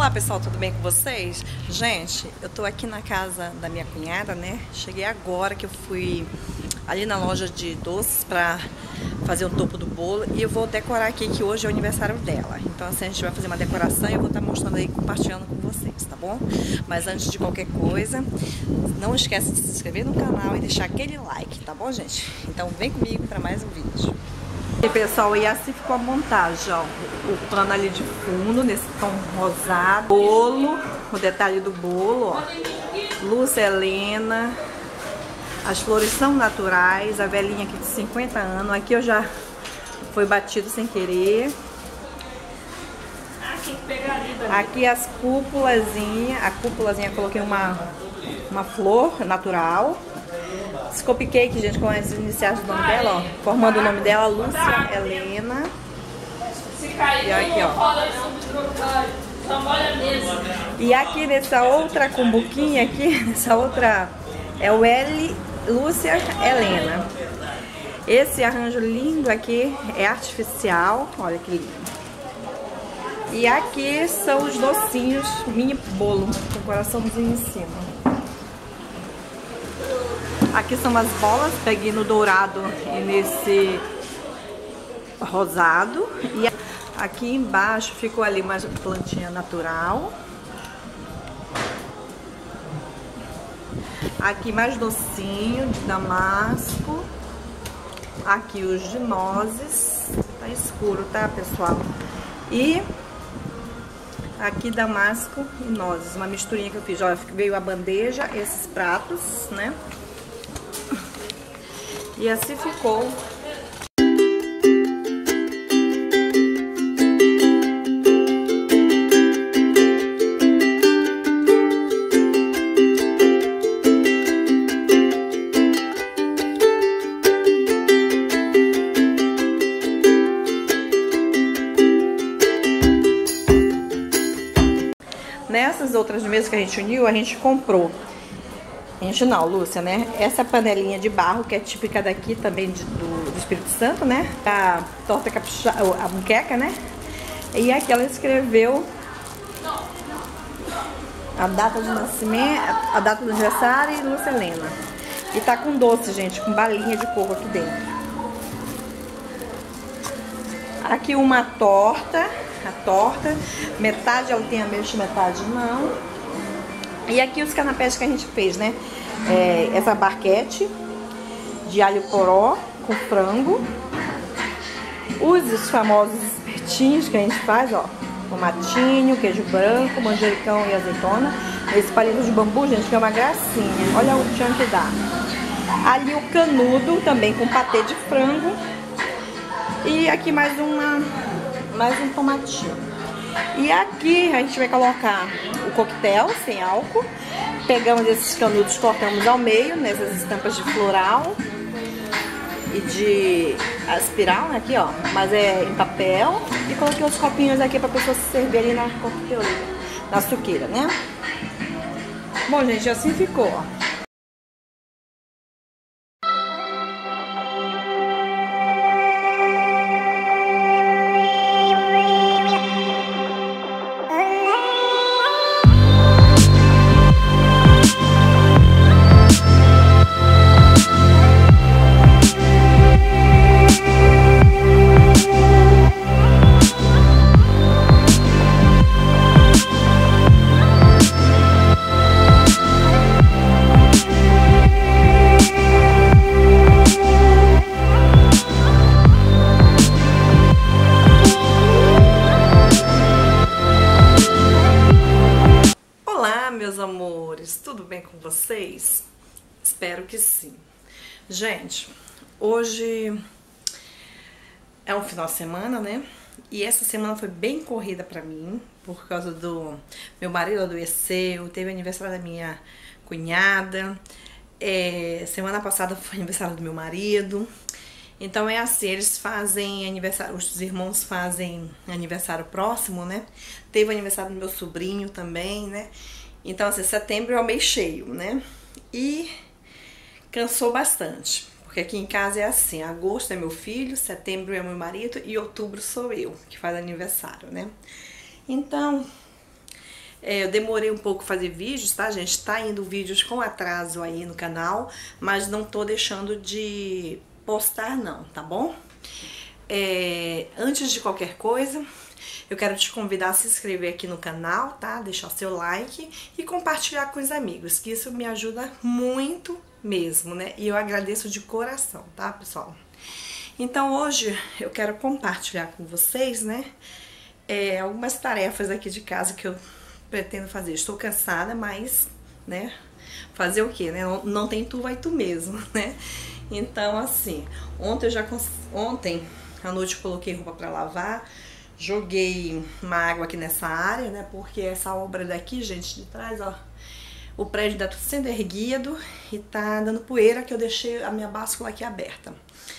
Olá pessoal, tudo bem com vocês? Gente, eu tô aqui na casa da minha cunhada, né? Cheguei agora que eu fui ali na loja de doces pra fazer o topo do bolo e eu vou decorar aqui que hoje é o aniversário dela. Então assim, a gente vai fazer uma decoração e eu vou estar mostrando aí, compartilhando com vocês, tá bom? Mas antes de qualquer coisa, não esquece de se inscrever no canal e deixar aquele like, tá bom, gente? Então vem comigo para mais um vídeo. E pessoal, e assim ficou a montagem, ó, o pano ali de fundo, nesse tom rosado, bolo, o detalhe do bolo, ó, Lúcia Helena, as flores são naturais, a velhinha aqui de 50 anos, aqui eu já foi batido sem querer, aqui as cúpulazinhas, a cúpulazinha coloquei uma flor natural, esse cupcake, gente, com as iniciais do nome dela, ó, formando o nome dela, Lúcia Helena. E aqui, ó. E aqui nessa outra cumbuquinha aqui, nessa outra, é o L Lúcia Helena. Esse arranjo lindo aqui é artificial, olha que lindo. E aqui são os docinhos, mini bolo, com coraçãozinho em cima. Aqui são as bolas, peguei no dourado e nesse rosado. E aqui embaixo ficou ali mais plantinha natural. Aqui mais docinho de damasco. Aqui os de nozes. Tá escuro, tá, pessoal? E aqui damasco e nozes, uma misturinha que eu fiz. Olha, veio a bandeja, esses pratos, né? E assim ficou. Nessas outras mesas que a gente uniu, a gente comprou. A gente não, Lúcia, né? Essa panelinha de barro, que é típica daqui também do Espírito Santo, né? A torta capixaba, a muqueca, né? E aqui ela escreveu a data de nascimento, a data do aniversário e Lúcia Helena. E tá com doce, gente, com balinha de coco aqui dentro. Aqui uma torta, metade ela tem ameixa, metade não. E aqui os canapés que a gente fez, né? Essa barquete de alho poró com frango. Os famosos espetinhos que a gente faz, ó. Tomatinho, queijo branco, manjericão e azeitona. Esse palito de bambu, gente, que é uma gracinha. Olha o tchan que dá. Ali o canudo, também com patê de frango. E aqui mais um tomatinho. E aqui a gente vai colocar o coquetel sem álcool. Pegamos esses canudos, cortamos ao meio, nessas estampas de floral e de espiral, aqui ó, mas é em papel. E coloquei os copinhos aqui pra pessoa se servir ali na coqueteleira, na suqueira, né? Bom, gente, assim ficou, ó. Meus amores, tudo bem com vocês? Espero que sim. Gente, hoje é um final de semana, né? E essa semana foi bem corrida pra mim, por causa do meu marido adoeceu, teve aniversário da minha cunhada, semana passada foi aniversário do meu marido. Então é assim, eles fazem aniversário, os irmãos fazem aniversário próximo, né? Teve o aniversário do meu sobrinho também, né? Então, assim, setembro é o mês cheio, né? E cansou bastante, porque aqui em casa é assim, agosto é meu filho, setembro é meu marido e outubro sou eu, que faz aniversário, né? Então, Eu demorei um pouco fazer vídeos, tá, gente? Tá indo vídeos com atraso aí no canal, mas não tô deixando de postar não, tá bom? Antes de qualquer coisa, eu quero te convidar a se inscrever aqui no canal, tá? Deixar seu like e compartilhar com os amigos, que isso me ajuda muito mesmo, né? E eu agradeço de coração, tá, pessoal? Então hoje eu quero compartilhar com vocês, né? Algumas tarefas aqui de casa que eu pretendo fazer. Estou cansada, mas, né? Fazer o quê, né? Não tem tu, vai tu mesmo, né? Então, assim, ontem à noite eu coloquei roupa pra lavar, joguei uma água aqui nessa área, né? Porque essa obra daqui, gente, de trás, ó, o prédio tá tudo sendo erguido e tá dando poeira, que eu deixei a minha báscula aqui aberta.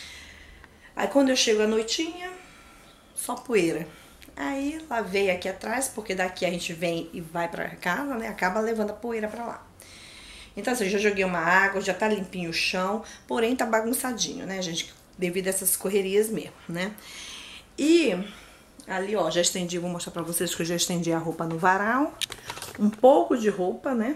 Aí quando eu chego à noitinha, só poeira. Aí lavei aqui atrás, porque daqui a gente vem e vai pra casa, né? Acaba levando a poeira pra lá. Então assim, já joguei uma água, já tá limpinho o chão, porém tá bagunçadinho, né, gente? Devido a essas correrias mesmo, né? E ali, ó, já estendi, vou mostrar pra vocês que eu já estendi a roupa no varal. Um pouco de roupa, né?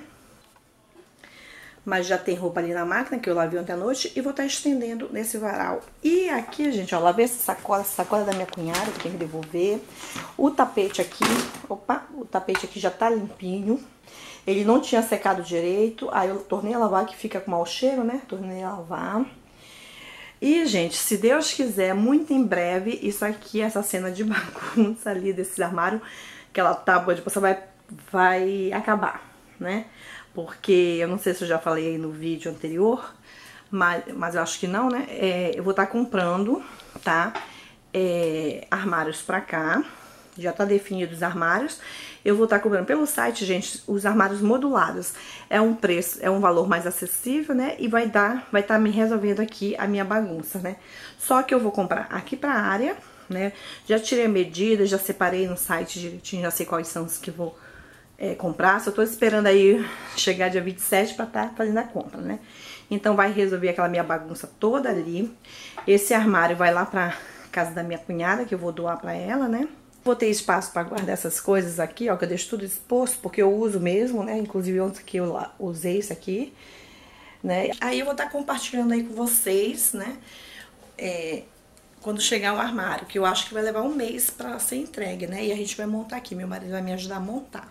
Mas já tem roupa ali na máquina, que eu lavei ontem à noite, e vou estar estendendo nesse varal. E aqui, gente, ó, lavei essa sacola da minha cunhada, que tem que devolver. O tapete aqui, opa, o tapete aqui já tá limpinho. Ele não tinha secado direito, aí eu tornei a lavar, que fica com mau cheiro, né? Tornei a lavar. E, gente, se Deus quiser, muito em breve, isso aqui, essa cena de bagunça ali desse armário, aquela tábua de passar vai acabar, né? Porque, eu não sei se eu já falei aí no vídeo anterior, mas eu acho que não, né? Eu vou estar comprando, tá? Armários pra cá. Já tá definido os armários. Eu vou estar comprando pelo site, gente, os armários modulados. É um preço, é um valor mais acessível, né? E vai estar me resolvendo aqui a minha bagunça, né? Só que eu vou comprar aqui pra área, né? Já tirei a medida, já separei no site direitinho, já sei quais são os que vou comprar. Só tô esperando aí chegar dia 27 pra estar fazendo a compra, né? Então vai resolver aquela minha bagunça toda ali. Esse armário vai lá pra casa da minha cunhada, que eu vou doar pra ela, né? Vou ter espaço para guardar essas coisas aqui, ó, que eu deixo tudo exposto, porque eu uso mesmo, né? Inclusive ontem que eu usei isso aqui, né? Aí eu vou estar compartilhando aí com vocês, né? Quando chegar o armário, que eu acho que vai levar um mês para ser entregue, né? E a gente vai montar aqui, meu marido vai me ajudar a montar.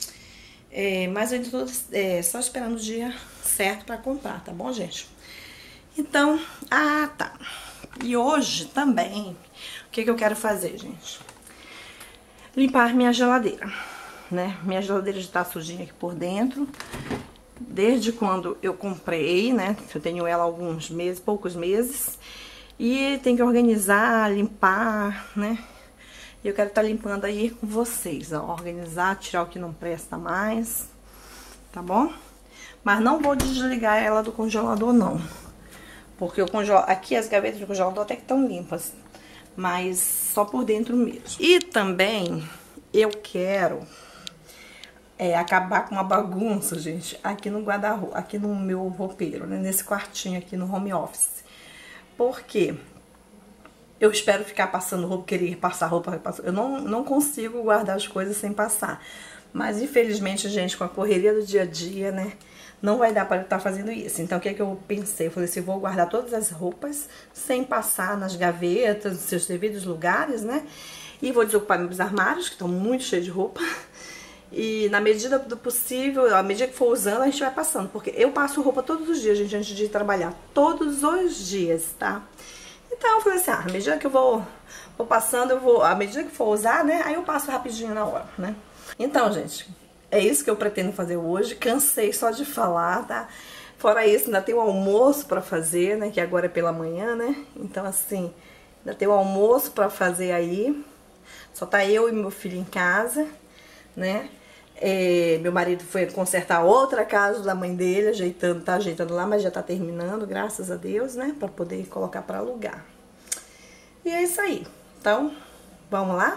Mas eu estou só esperando o dia certo para comprar, tá bom, gente? Então, tá. E hoje também, o que eu quero fazer, gente? Limpar minha geladeira, né? Minha geladeira já tá sujinha aqui por dentro. Desde quando eu comprei, né? Eu tenho ela há alguns meses, poucos meses. E tem que organizar, limpar, né? E eu quero estar limpando aí com vocês, ó. Organizar, tirar o que não presta mais, tá bom? Mas não vou desligar ela do congelador, não. Porque aqui as gavetas do congelador até que estão limpas. Mas só por dentro mesmo. E também eu quero acabar com uma bagunça, gente, aqui no guarda-roupa, aqui no meu roupeiro, né? Nesse quartinho aqui no home office. Por quê? Eu espero ficar passando roupa, querer passar roupa. Eu não consigo guardar as coisas sem passar. Mas infelizmente, gente, com a correria do dia a dia, né? Não vai dar para eu estar fazendo isso. Então, o que é que eu pensei? Eu falei assim, eu vou guardar todas as roupas sem passar nas gavetas, nos seus devidos lugares, né? E vou desocupar meus armários, que estão muito cheios de roupa. E na medida do possível, à medida que for usando, a gente vai passando. Porque eu passo roupa todos os dias, gente, antes de ir trabalhar. Todos os dias, tá? Então, eu falei assim, à medida que eu vou passando, à medida que for usar, né? Aí eu passo rapidinho na hora, né? Então, gente, é isso que eu pretendo fazer hoje. Cansei só de falar, tá? Fora isso, ainda tem o almoço pra fazer, né? Que agora é pela manhã, né? Então, assim, ainda tem o almoço pra fazer aí. Só tá eu e meu filho em casa, né? Meu marido foi consertar outra casa da mãe dele, tá ajeitando lá, mas já tá terminando, graças a Deus, né? Pra poder colocar pra alugar. E é isso aí. Então, vamos lá?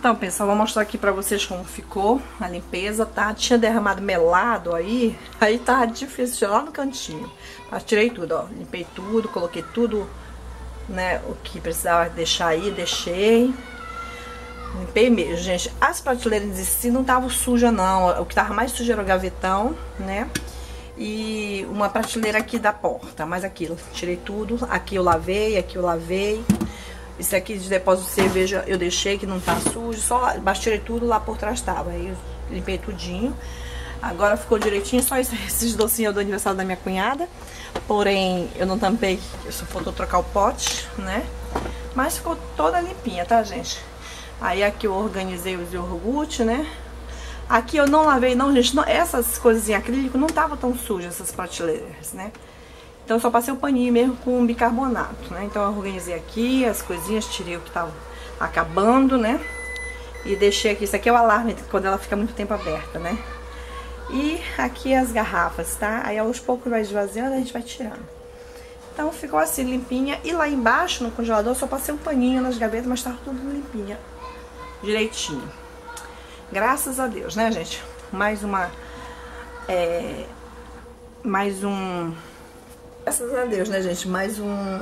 Então, pessoal, vou mostrar aqui pra vocês como ficou a limpeza, tá? Tinha derramado melado aí tá difícil, lá no cantinho. Mas tirei tudo, ó, limpei tudo, coloquei tudo, né, o que precisava deixar aí, deixei. Limpei mesmo, gente. As prateleiras em si não estavam sujas, não. O que tava mais sujo era o gavetão, né? E uma prateleira aqui da porta, mas aquilo, tirei tudo. Aqui eu lavei, aqui eu lavei. Esse aqui de depósito de cerveja eu deixei, que não tá sujo. Só tirei tudo, lá por trás tava. Aí eu limpei tudinho. Agora ficou direitinho, só esses docinhos do aniversário da minha cunhada. Porém, eu não tampei, só faltou trocar o pote, né? Mas ficou toda limpinha, tá, gente? Aí aqui eu organizei os iogurte, né? Aqui eu não lavei, não, gente. Não, essas coisas em acrílico não estavam tão sujas, essas prateleiras, né? Então eu só passei o paninho mesmo com bicarbonato, né? Então eu organizei aqui as coisinhas, tirei o que tava acabando, né? E deixei aqui, isso aqui é o alarme quando ela fica muito tempo aberta, né? E aqui as garrafas, tá? Aí aos poucos vai esvaziando, a gente vai tirando. Então ficou assim, limpinha. E lá embaixo, no congelador, só passei um paninho nas gavetas, mas tava tudo limpinha, direitinho. Graças a Deus, né, gente? Mais uma... Graças a Deus, né, gente? Mais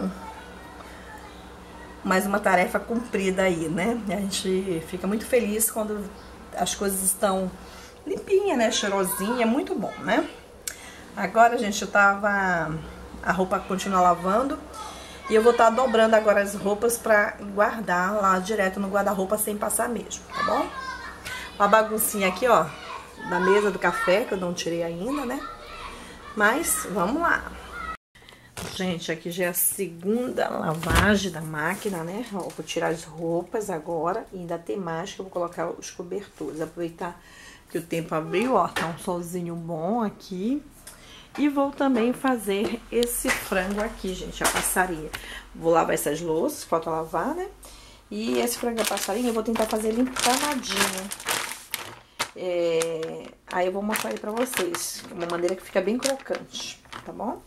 uma tarefa cumprida aí, né? A gente fica muito feliz quando as coisas estão limpinhas, né? Cheirosinha, é muito bom, né? Agora, gente, a roupa continua lavando e eu vou estar dobrando agora as roupas pra guardar lá direto no guarda-roupa sem passar mesmo, tá bom? Uma baguncinha aqui, ó, da mesa do café, que eu não tirei ainda, né? Mas, vamos lá. Gente, aqui já é a segunda lavagem da máquina, né? Ó, vou tirar as roupas agora e ainda tem mais que eu vou colocar os cobertores. Aproveitar que o tempo abriu, ó, tá um solzinho bom aqui. E vou também fazer esse frango aqui, gente, a passarinha. Vou lavar essas louças, falta lavar, né? E esse frango a passarinha eu vou tentar fazer ele empanadinho. Aí eu vou mostrar aí pra vocês, de uma maneira que fica bem crocante, tá bom?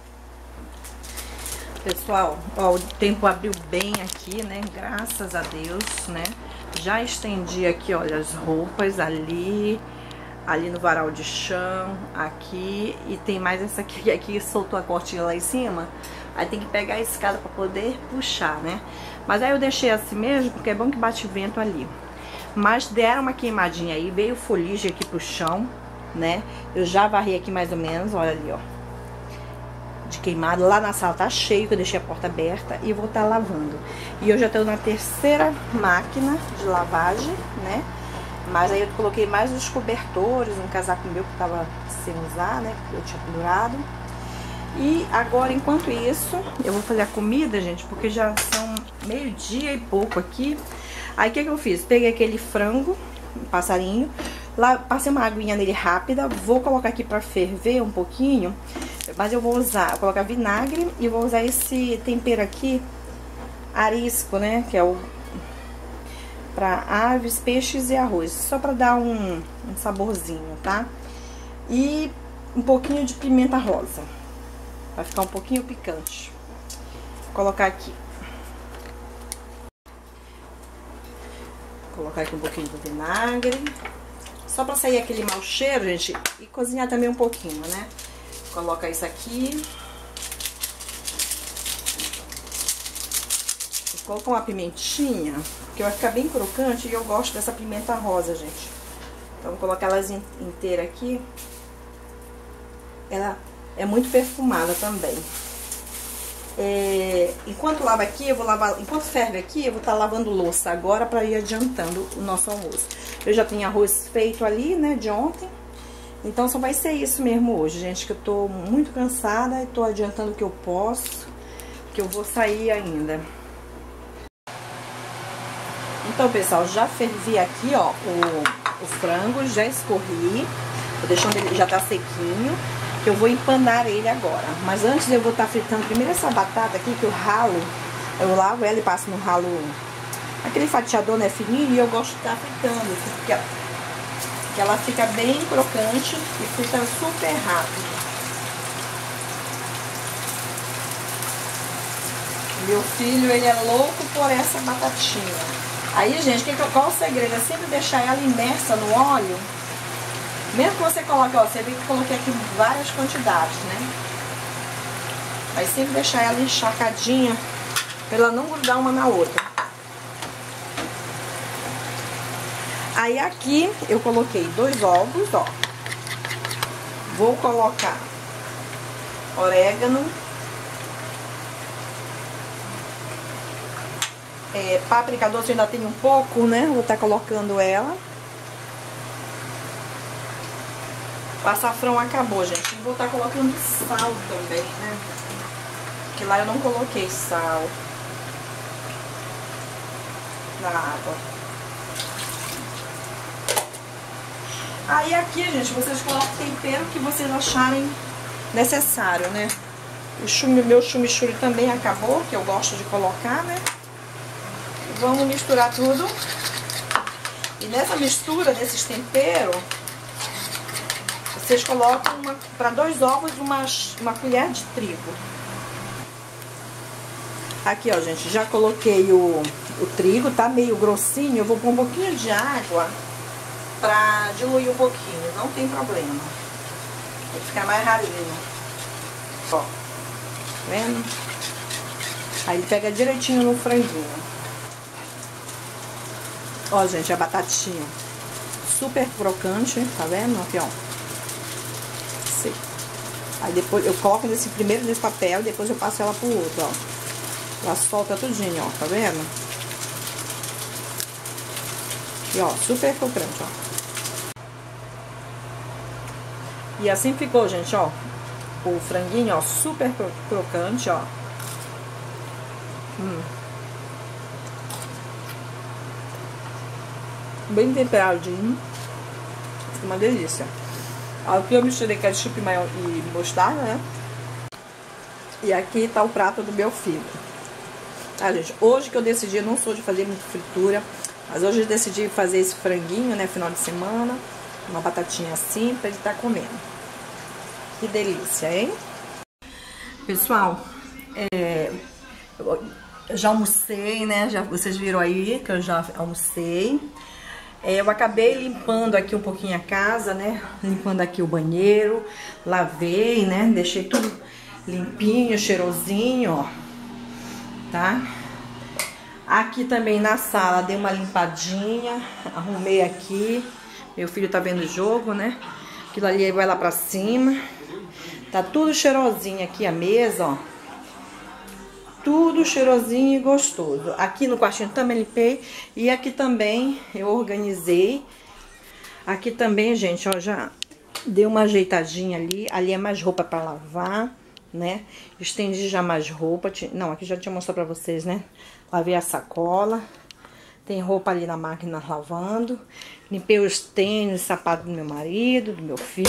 Pessoal, ó, o tempo abriu bem aqui, né? Graças a Deus, né? Já estendi aqui, olha, as roupas ali no varal de chão, aqui. E tem mais essa aqui que soltou a cortina lá em cima. Aí tem que pegar a escada pra poder puxar, né? Mas aí eu deixei assim mesmo, porque é bom que bate vento ali. Mas deram uma queimadinha aí, veio foligem aqui pro chão, né? Eu já varri aqui mais ou menos, olha ali, ó. De queimado. Lá na sala tá cheio, que eu deixei a porta aberta e vou estar lavando. E eu já tô na terceira máquina de lavagem, né? Mas aí eu coloquei mais os cobertores, um casaco meu que tava sem usar, né? Que eu tinha pendurado. E agora, enquanto isso, eu vou fazer a comida, gente, porque já são meio-dia e pouco aqui. Aí o que eu fiz? Peguei aquele frango, passarinho, lá passei uma aguinha nele rápida, vou colocar aqui pra ferver um pouquinho, mas eu vou colocar vinagre e vou usar esse tempero aqui, arisco, né, que é o pra aves, peixes e arroz, só pra dar um saborzinho, tá? E um pouquinho de pimenta rosa, vai ficar um pouquinho picante. Vou colocar aqui. Colocar aqui um pouquinho do vinagre, só pra sair aquele mau cheiro, gente, e cozinhar também um pouquinho, né? Coloca isso aqui. Coloca uma pimentinha, que vai ficar bem crocante e eu gosto dessa pimenta rosa, gente. Então vou colocar elas inteira aqui. Ela é muito perfumada também. Enquanto lava aqui, enquanto ferve aqui, eu vou estar lavando louça agora para ir adiantando o nosso almoço. Eu já tenho arroz feito ali, né, de ontem. Então só vai ser isso mesmo hoje, gente, que eu tô muito cansada e tô adiantando o que eu posso, que eu vou sair ainda. Então, pessoal, já fervi aqui, ó, o frango, já escorri, tô deixando ele, já tá sequinho. Eu vou empanar ele agora. Mas antes eu vou estar fritando primeiro essa batata aqui, que eu ralo. Eu lavo ela e passo no ralo, aquele fatiador, né, fininho. E eu gosto de estar fritando, porque ela fica bem crocante e frita super rápido. Meu filho, ele é louco por essa batatinha. Aí, gente, qual o segredo? É sempre deixar ela imersa no óleo. Mesmo que você coloque, ó, você vê que eu coloquei aqui várias quantidades, né? Mas sempre deixar ela encharcadinha, pra ela não grudar uma na outra. Aí aqui eu coloquei 2 ovos, ó. Vou colocar orégano. Páprica doce eu ainda tenho um pouco, né? Vou estar colocando ela. O açafrão acabou, gente. Vou estar colocando sal também, né? Porque lá eu não coloquei sal na água. Aí aqui, gente, vocês colocam o tempero que vocês acharem necessário, né? Meu chimichurri também acabou, que eu gosto de colocar, né? Vamos misturar tudo. E nessa mistura desses temperos, vocês colocam para 2 ovos uma colher de trigo. Aqui, ó, gente, já coloquei o trigo, tá meio grossinho. Eu vou pôr um pouquinho de água pra diluir um pouquinho, não tem problema. Tem que ficar mais ralinho. Ó, tá vendo? Aí ele pega direitinho no franguinho. Ó, gente, a batatinha super crocante, tá vendo? Aqui, ó. Assim. Aí depois eu coloco primeiro nesse papel, depois eu passo ela pro outro, ó. Ela solta tudinho, ó, tá vendo? E ó, super crocante, ó. E assim ficou, gente, ó. O franguinho, ó, super crocante, ó. Bem temperadinho. Fica uma delícia. Aqui eu misturei ketchup e mostarda, né? E aqui tá o prato do meu filho. Tá, gente? Hoje que eu decidi, eu não sou de fazer muito fritura, mas hoje eu decidi fazer esse franguinho, né? Final de semana. Uma batatinha assim pra ele tá comendo. Que delícia, hein? Pessoal, eu já almocei, né? Vocês viram aí que eu já almocei. Eu acabei limpando aqui um pouquinho a casa, né? Limpando aqui o banheiro. Lavei, né? Deixei tudo limpinho, cheirosinho, ó. Tá? Aqui também na sala dei uma limpadinha. Arrumei aqui. Meu filho tá vendo o jogo, né? Aquilo ali vai lá pra cima. Tá tudo cheirosinho aqui a mesa, ó. Tudo cheirosinho e gostoso. Aqui no quartinho também limpei. E aqui também eu organizei. Aqui também, gente, ó, já dei uma ajeitadinha ali. Ali é mais roupa pra lavar, né? Estendi já mais roupa. Não, aqui já tinha mostrado pra vocês, né? Lavei a sacola. Tem roupa ali na máquina lavando. Limpei os tênis, sapato do meu marido, do meu filho.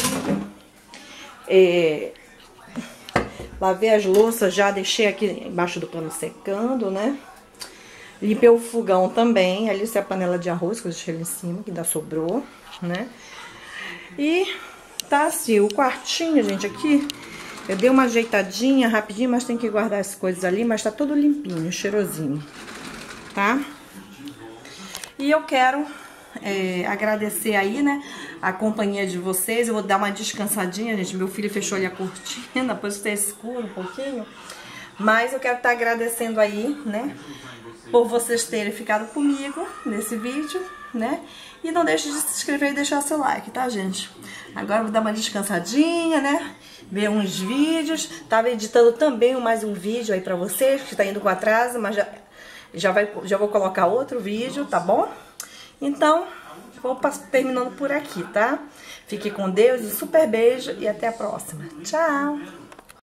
Lavei as louças, já deixei aqui embaixo do pano secando, né? Limpei o fogão também. Ali é a panela de arroz que eu deixei ali em cima, que ainda sobrou, né? E tá assim, o quartinho, gente, aqui eu dei uma ajeitadinha rapidinho, mas tem que guardar as coisas ali, mas tá tudo limpinho, cheirosinho, tá? E eu quero agradecer aí, né, a companhia de vocês. Eu vou dar uma descansadinha, gente. Meu filho fechou ali a cortina, depois tá escuro um pouquinho. Mas eu quero estar agradecendo aí, né, por vocês terem ficado comigo nesse vídeo, né? E não deixe de se inscrever e deixar seu like, tá, gente? Agora eu vou dar uma descansadinha, né? Ver uns vídeos. Tava editando também mais um vídeo aí pra vocês, que tá indo com atraso, mas já vou colocar outro vídeo, tá bom? Então, vou terminando por aqui, tá? Fique com Deus, um super beijo e até a próxima. Tchau!